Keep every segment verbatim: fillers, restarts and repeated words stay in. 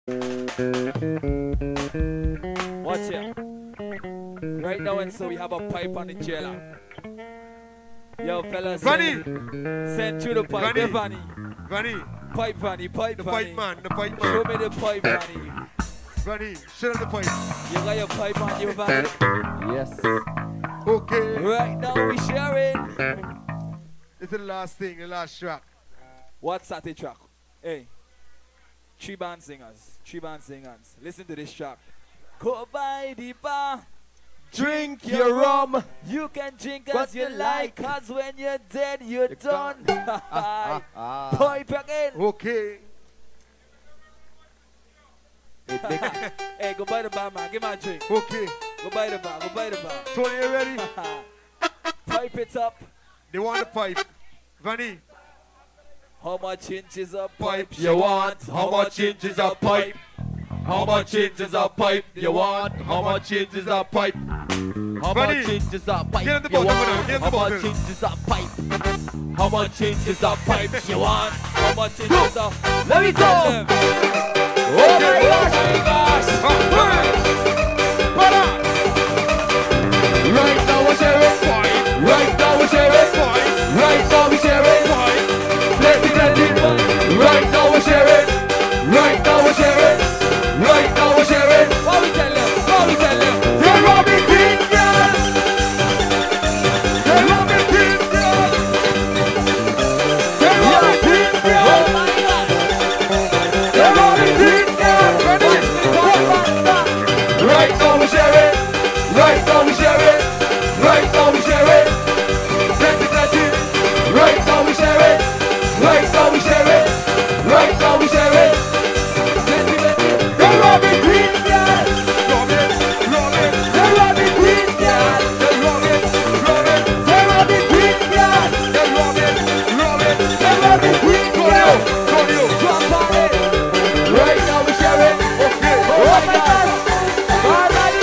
Watch it. Right now and so we have a pipe on the jailer. Yo fellas, Vanny, send, send through the pipe. Vanny, The Vanny. Vanny, Pipe Vanny, pipe the Vanny. pipe man, the pipe Show man. me the pipe Vanny. Vanny, show them the pipe. You got your pipe on your Vanny? Yes. Okay. Right now we sharing. This is the last thing, the last track. What's that track? Hey, three band singers, three band singers. Listen to this track. Go by the bar, Drink your rum. you can drink What as you you like, like. cause when you're dead, you're You're done. ah, ah, ah. Pipe again. Okay. Hey, go buy the bar, man. Give me a drink. Okay. Go buy the bar. Go buy the bar. Tony, you ready? Pipe it up. They want the pipe. Vanny, How much inches of Pipe pipe You want? How much inches of pipe? How much inches of pipe you want? How much inches of pipe? How Buddy, much inches of pipe get in the you bottle, want? get in the How much bottle. inches of pipe? How much inches of pipe you want? How much inches of Let me Tell go! them. Oh my gosh! Ah, Right now we're sharing. Right now we're sharing. Right now we're sharing. Plenty, plenty. Right now we're sharing. Right now we're sharing. Right now we're sharing. What we tell them? What we tell them? They're robbing fingers. They're robbing fingers. They're robbing fingers. Oh my God! They're robbing fingers. Right now we're sharing. Right now we're sharing. Right now we're sharing. Plenty, plenty. Right now we're sharing. Right now we're sharing. Right now we're sharing. Plenty, plenty. They're robbing fingers. Robin, Robin, They're robbing fingers. they're Robin, Robin, They're robbing fingers. they're Robin, Robin. They're robbing fingers. Tonyo, Drop on it. Right now we're sharing. okay. Oh my God. Banana.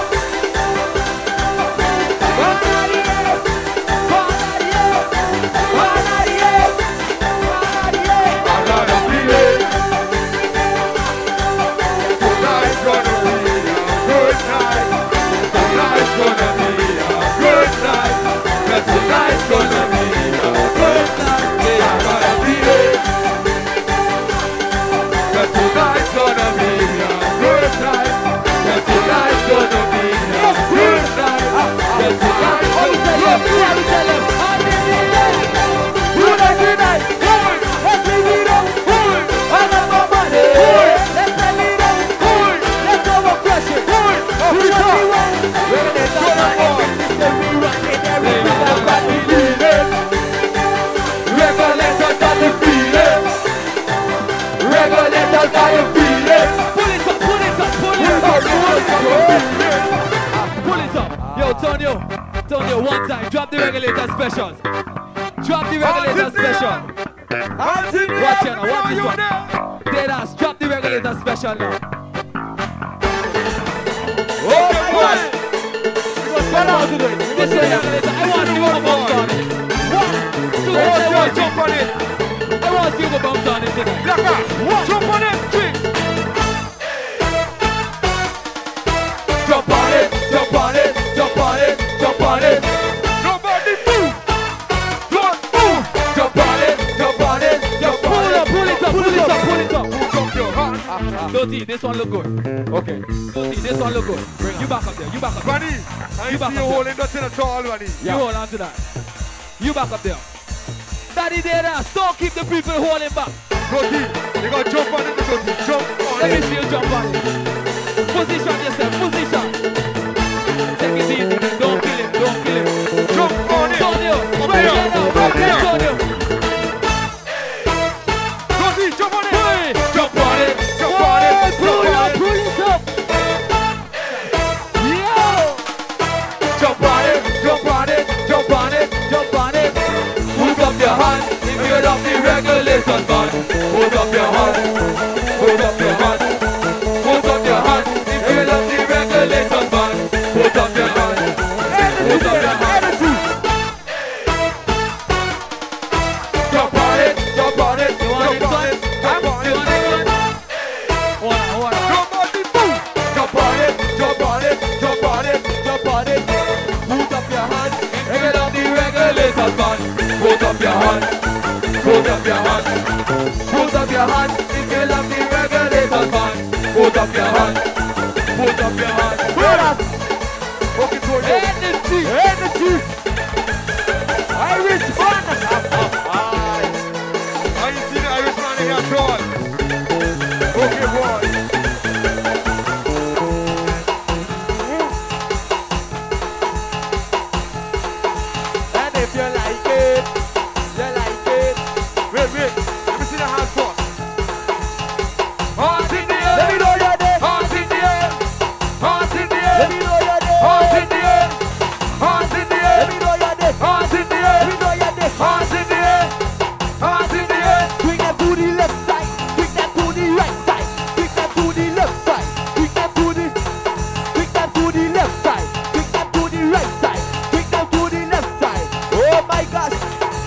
I got a feeling tonight's gonna be a good night. Tonight's gonna be a good night. Yes, tonight's gonna be a good night. I got a feeling that tonight's gonna be a good night. Yes, tonight's gonna be a good night. Yes, tonight's gonna be a Regulaterz got the feeling. Regulaterz got the feeling. Pull it up, pull it up, pull it up, pull it up. Yo, Tonyo, Tonyo, one time, drop the Regulaterz specials. Drop the Regulaterz special. Watch it now, watch this one. Dead ass, drop the Regulaterz special now. Oh my God. What else to do it? This is Regulaterz. I want you to bounce on it. One, two, Oh, three, yeah, one, jump on it. I want you to bounce on it tonight. Blacker, jump on it. Three. Jump on it, jump on it, jump on it, jump on it. Nobody move. Don't move. Jump on it, jump on it, jump on Pull it. up, pull it up, pull it up, pull it up. Jump your hand. Dirty, this one look good. Okay. Dirty, this one look good. You back up there, you back up there. Bunny, I You see back you up holding nothing at all, Bunny. You hold on to that. You back up there. Daddy there, ass. Don't keep the people holding back. Goatee, you gotta jump on it, Goatee. Jump on Let me it. see you jump on it. Position yourself, position. Take it easy, man. Don't kill him, don't kill him. Jump on it. Tonyo, Up right here, now, up right here. now, Tonyo. Goatee, jump on it. Hey, Jump on it. Jump on it. hey, pull Jump it on up, it. pull it up. Yo, Jump on it, jump on it, jump on it. jump on it. Put up your hand if you're up the Regulaterz band. Put up your hand, put up hand, put up your hand, put up your hand. If you love the Regulators band, put up your hand, put up your hand. Put up. Okay, so energy, energy. Irish man. I see the Irish man in your short. Okay, boy. And if you like it, you like it. Wait, wait. Let me see the hands first. Hands in the air. Let me know you're there. Hands in the air. Hands in the air. Let me know you're there. Hands in the air. Hands in the air. Let me know you're there. Hands in the air. Let me know you're there. Hands in the air. Hands in the air. Swing them to the left side. Swing them to the right side. Swing them to the left side. Swing them to the. Swing them to the left side. Swing them to the right side. Swing them to the left side. Oh my gosh.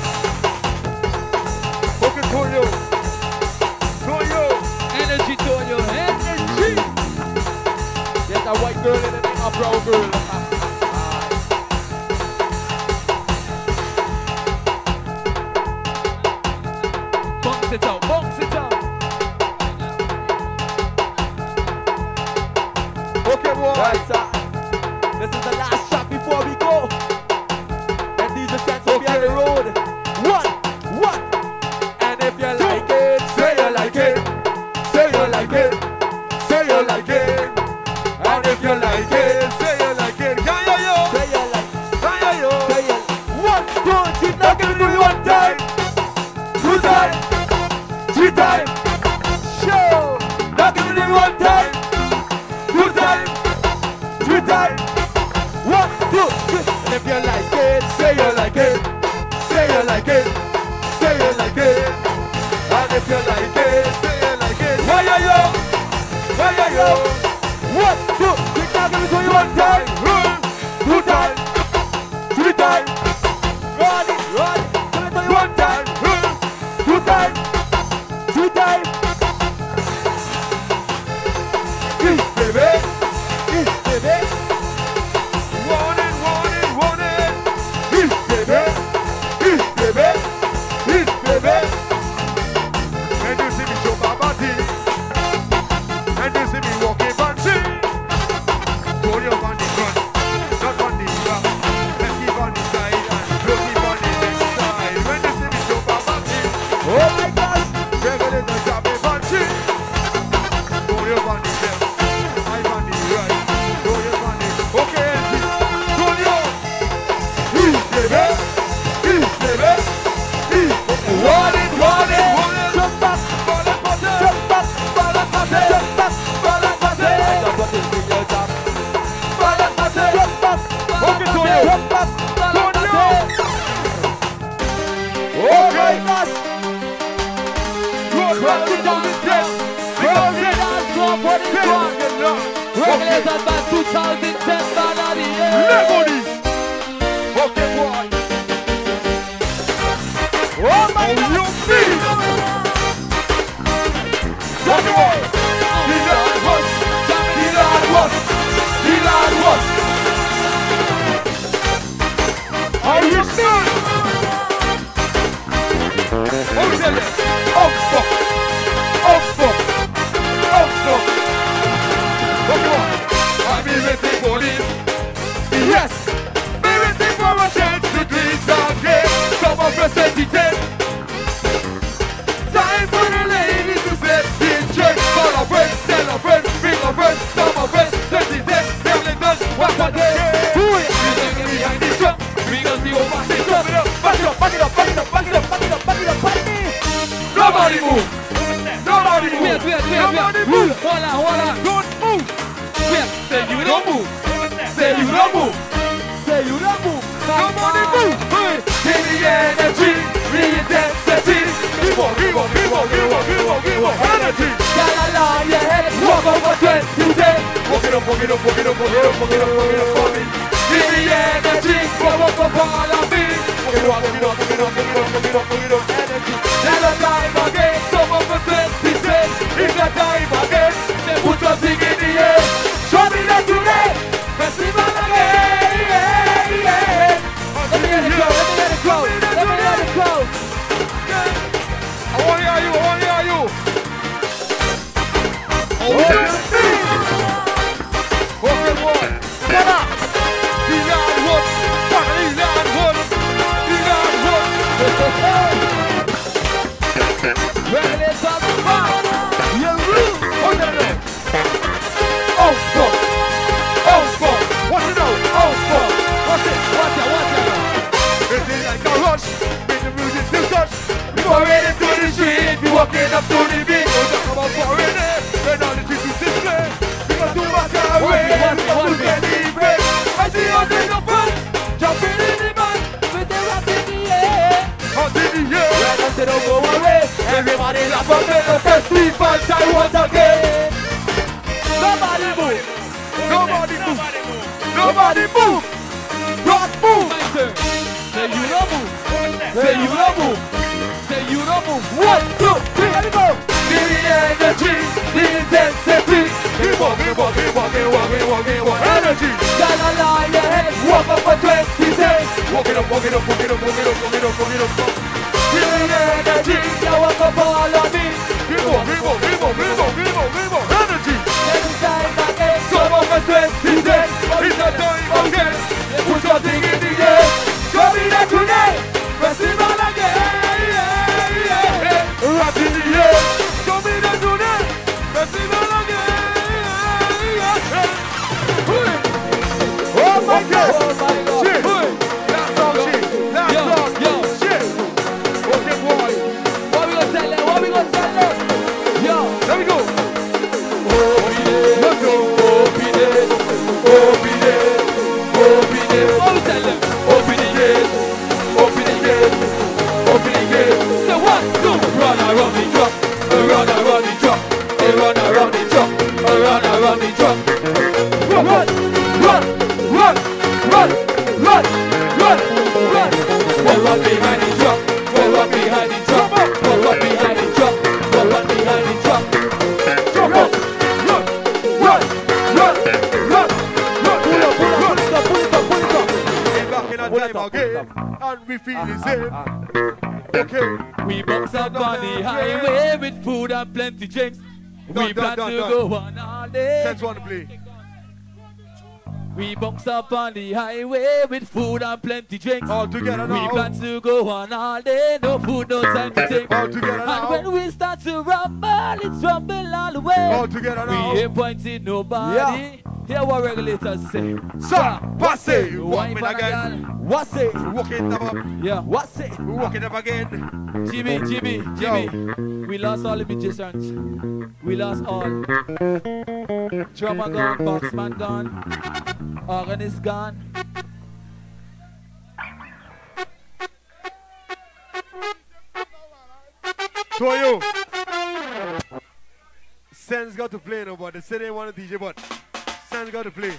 Okay, Tonyo. Tonyo. Energy, Tonyo, energy. There's a white girl and a brown girl. Bounce it out, bounce it out. Okay, boy. Right, sir. This is the last shot before we go. And these are sets okay. Behind the road. One, one. And if you like it, say you like it. Say you like it. Say you like it. And if you like it, say you like it. Yeah, yeah, yo. Say you like it. Yeah, yeah, yo. Say you like it. One, two, three. Now give it to me one time. Two time. Three time. Show. Now give it to me one time. Two time. Three time. One, two, three. And if you like it, say you like it. Say you like it. Say you like it. And if you like it, say you like it. Why are you? Why are you? One, two, three. Now give it to you one time. Two time. Three time. Run it, run it. Give it to you one time. Two time. Three time. East, baby. East, baby. Want it, want it, want it. East, baby. East, baby. East, baby. When you see me show my body, and you see me walking fancy, hold your on the front, not on the back. Let's keep on the side and don't keep on the next side. When you see me show my body, oh my gosh, Regulators got me fancy. Hold your on the left, I'm on the right. Hold your on the okay, hold your. East, baby. East, baby. East. Want it, want it, want it. Jump back, ball and pass it. Jump back, ball and pass it. Jump back, ball and pass it. I got what is in your job. Ball and pass it. Jump back, okay, Tonyo. Jump back, ball and pass it. Oh my gosh. Rock it down, rock it down, go for this one. Regulators band twenty ten, man of the year. Lemony. Okay, boy. Oh my God. You see. Come on. The Lord was. The Lord was. The Lord was. Are you sure? Oh, tell them. Oh, fuck. Oh, fuck. Oh, fuck. Okay, boy. I'll be waiting for this. Yes. Be waiting for a chance to drink again. Some of us twenty ten. Time for the ladies to set the check. Call a friend, tell a friend, bring a friend. Some of us twenty ten. Regulators, what a day. Who is it behind the drum? Bring us the over the drum. Back it up, back it up, back it up, back it up, back it up, back it up, back it up. Nobody move. Nobody move. Wait, wait, wait, Nobody wait. move. Hold on, hold on. Don't move. Wait. Say you don't move. Say you don't move. Say you don't move. Nobody move. Give me energy, the intensity. Give up, give up, give up, give up, give up, give up. Energy. La la la, your head is walk over twenty days. Walk it up, walk it up, walk it up, walk it up, walk it up, walk it up for me. Give me energy, come up up all of me. Walk it up, walk it up, walk it up, walk it up, walk it up, walk it up. Energy. Never time again. Some of us twenty days. It's the time again. They put something in the air. Show me that today. Festival again. Yeah, yeah. Let me hear the crowd, let me hear the crowd, let me hear the crowd. Okay, boy. Come on. Dilan Wood. Dilan Wood. Dilan Wood. Regulators back. Yeah, real. Hold on there. Oh, fuck. Oh, fuck. What you know? Oh, fuck. What's it? Watch out, watch out. It is like a rush. Make the music still touch. Before heading to the street, we walking up to the beat. Don't talk about foreign air. When all the streets is display. Because too much away. Because too many breaks. I see hundreds of fans jumping in the band. With the rock in the air. Out in the air. When I say don't go away. Everybody laugh and make us a sleep and try once again. Nobody move. Nobody move. Nobody move. Rock move. Say you don't move. Say you don't move. Say you don't move. One, two, three, let it go. The energy, the intensity. Keep on, keep on, keep on, keep on, keep on, keep on. Energy. Gotta lie your head. Walk up for twenty days. Walk it up, walk it up, walk it up, walk it up, walk it up, walk it up. The energy. Now walk up all on me. Keep on, keep on, keep on, keep on, keep on, keep on. Energy. Every time again. Some of us twenty days. It's a time again. Put something in the air. Show me that today. Festival again. Rock in the air. Show me that today. Festival again. Oh my God. Oh my God. Shit. Last song, shit. Last Yo, song. yo. Shit. Okay, boy. What we gonna tell them? What we gonna tell them? Yo. There we go. Open it. Let's go. Open it. Open it. Open it. What we tell them? Open the gate. Open the gate. Open the gate. Say one, two. Run around the truck. Run around the truck. Say run around the truck. Run around the truck. Run, run, run, run, run, run, run, run. Go run behind the truck. Go run behind the truck. Go run behind the truck. Go run behind the truck. Jump up. Run, run, run, run, run. Pull up, pull up, pull it up, pull it up, pull it up. Get back in a time again, and we feel the same. Okay. We box up on the highway with food and plenty drinks. Done, We done, plan done, to done. go on all day. Sense one to play. We box up on the highway with food and plenty drinks. All together We now. plan to go on all day. No food, no time to think. All together And now. when we start to rumble, it's rumble all the way. All together now. We ain't pointing nobody. Yeah. Hear what regulators say. Sa, passe, You walk wine me for the again. girl. What's it? Walk it up, Yeah. What's it? walk it up again. Jimmy, Jimmy, Jimmy. We lost all the musicians. We lost all. Drummer gone, boxman gone, organist gone. So you, Sen's got to play now, but they say they want a D J, but Sen's got to play.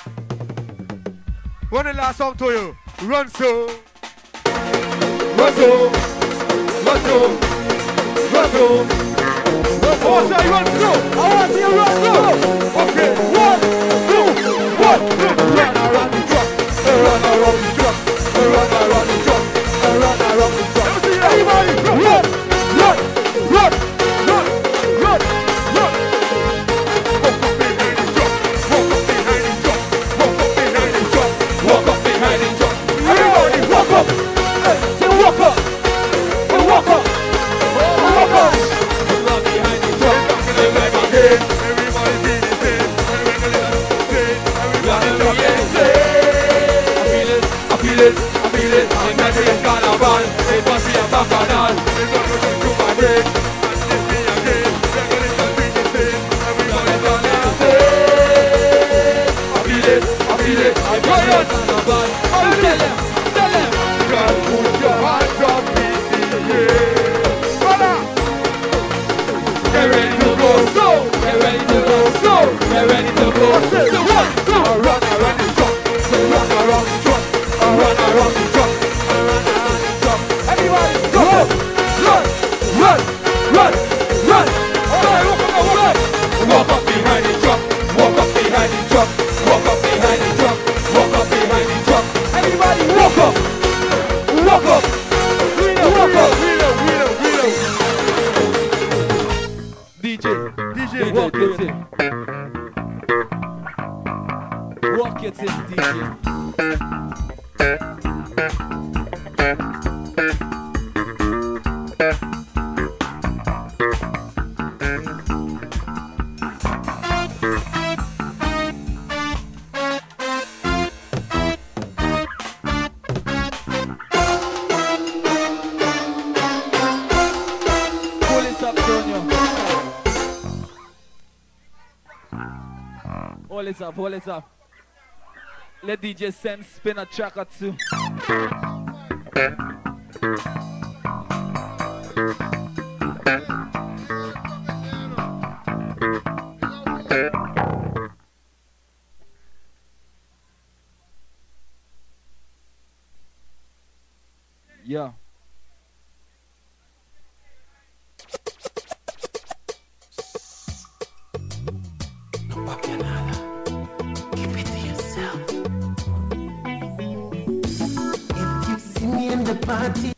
One the last song to you. Run so, run so, run so, run so. Oh, say run so. I want to see you run so. Okay, one, two, one, two. Run around the truck, run around the truck, run around the truck, run around the truck. Let me see everybody run, run, run, run, run, run, run. Walk up behind the truck, walk up behind the truck, walk up behind the truck, walk up behind the truck. Everybody walk up, hey, say walk up, say walk up, walk up. Run behind the truck, everybody again, everybody feel the same, everybody say, everybody look the same. I feel it, I feel it, I feel it. I'm not in carnival, it must be a bacchanal. It's gonna go to my brain, and it's me again. Everybody feel the same, everybody look the same. I feel it, I feel it, I feel it. Carnival, Tell them, tell them. girl, put your hands up in the air. Voila! Get ready to go slow, get ready to go slow, get ready to go slow. So one, two, run around the truck, so run around the truck, run around the truck, run around the truck. Everybody, go, run, run, run, run. All right, walk up, walk up. Walk up behind the truck, walk up behind the truck, walk up behind the truck, walk up behind the truck. Everybody, walk up, walk up, walk up. D J, D J, D J, your thing. Walk your thing, D J. Hold it up, hold it up. Let D J Sen spin a track or two. Yeah. Party.